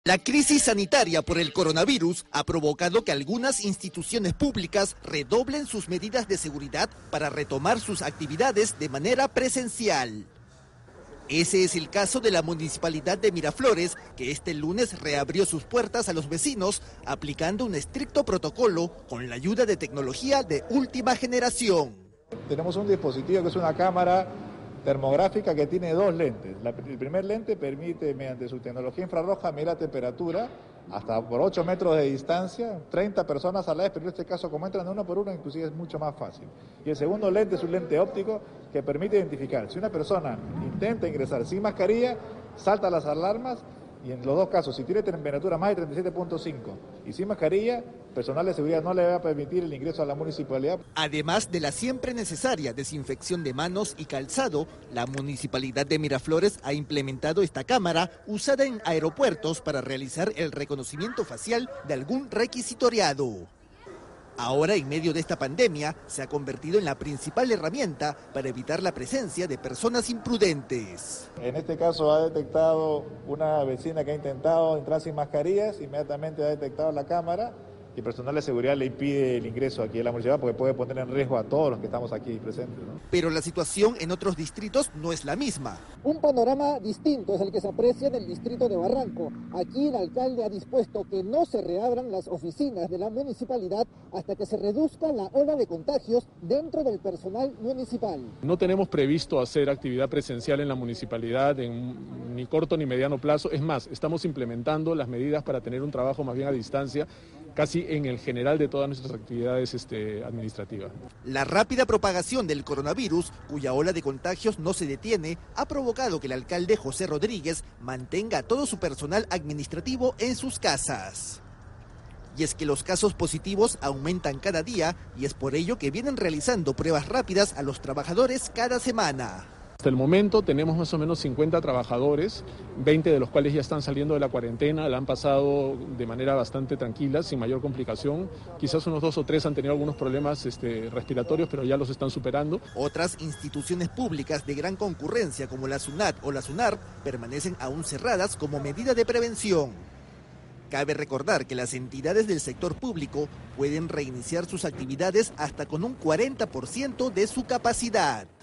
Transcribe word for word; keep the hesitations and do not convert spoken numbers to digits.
La crisis sanitaria por el coronavirus ha provocado que algunas instituciones públicas redoblen sus medidas de seguridad para retomar sus actividades de manera presencial. Ese es el caso de la Municipalidad de Miraflores, que este lunes reabrió sus puertas a los vecinos, aplicando un estricto protocolo con la ayuda de tecnología de última generación. Tenemos un dispositivo que es una cámara termográfica que tiene dos lentes. La, el primer lente permite, mediante su tecnología infrarroja, medir la temperatura hasta por ocho metros de distancia, treinta personas a la vez, pero en este caso, como entran uno por uno, inclusive es mucho más fácil. Y el segundo lente es un lente óptico que permite identificar si una persona intenta ingresar sin mascarilla, salta las alarmas, y en los dos casos, si tiene temperatura más de treinta y siete punto cinco y sin mascarilla, personal de seguridad no le va a permitir el ingreso a la municipalidad. Además de la siempre necesaria desinfección de manos y calzado, la Municipalidad de Miraflores ha implementado esta cámara usada en aeropuertos para realizar el reconocimiento facial de algún requisitoriado. Ahora, en medio de esta pandemia, se ha convertido en la principal herramienta para evitar la presencia de personas imprudentes. En este caso ha detectado una vecina que ha intentado entrar sin mascarillas, inmediatamente ha detectado la cámara y el personal de seguridad le impide el ingreso aquí a la municipalidad porque puede poner en riesgo a todos los que estamos aquí presentes, ¿no? Pero la situación en otros distritos no es la misma. Un panorama distinto es el que se aprecia en el distrito de Barranco. Aquí el alcalde ha dispuesto que no se reabran las oficinas de la municipalidad hasta que se reduzca la ola de contagios dentro del personal municipal. No tenemos previsto hacer actividad presencial en la municipalidad en ni corto ni mediano plazo. Es más, estamos implementando las medidas para tener un trabajo más bien a distancia, casi en el general de todas nuestras actividades este, administrativas. La rápida propagación del coronavirus, cuya ola de contagios no se detiene, ha provocado que el alcalde José Rodríguez mantenga a todo su personal administrativo en sus casas. Y es que los casos positivos aumentan cada día y es por ello que vienen realizando pruebas rápidas a los trabajadores cada semana. Hasta el momento tenemos más o menos cincuenta trabajadores, veinte de los cuales ya están saliendo de la cuarentena, la han pasado de manera bastante tranquila, sin mayor complicación. Quizás unos dos o tres han tenido algunos problemas este, respiratorios, pero ya los están superando. Otras instituciones públicas de gran concurrencia, como la SUNAT o la SUNAR, permanecen aún cerradas como medida de prevención. Cabe recordar que las entidades del sector público pueden reiniciar sus actividades hasta con un cuarenta por ciento de su capacidad.